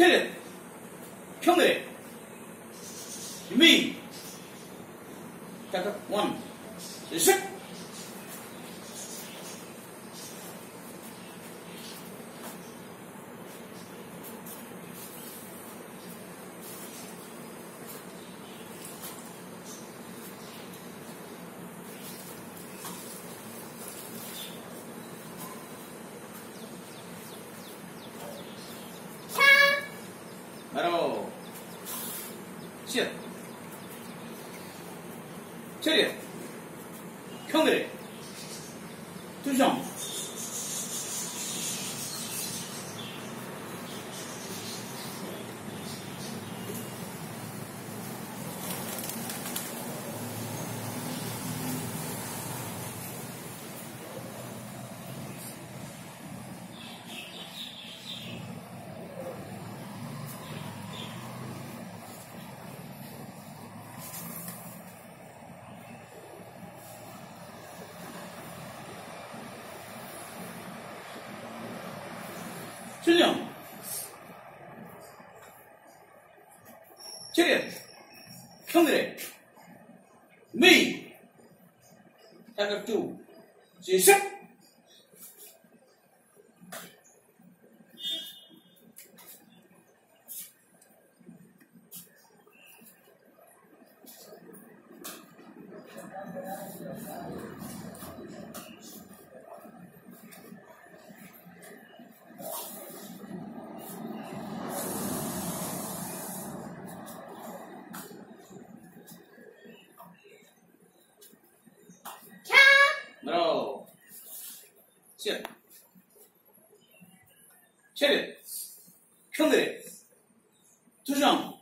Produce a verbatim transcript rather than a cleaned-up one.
차렷, 평대, 준비. 자, 원, 셋. 바로 시작. 차렷, 평대, 투정. 준영, 차렷, 평대, 메이, 자각두, 시작. 바로 시작. 차렷, 평대, 투정.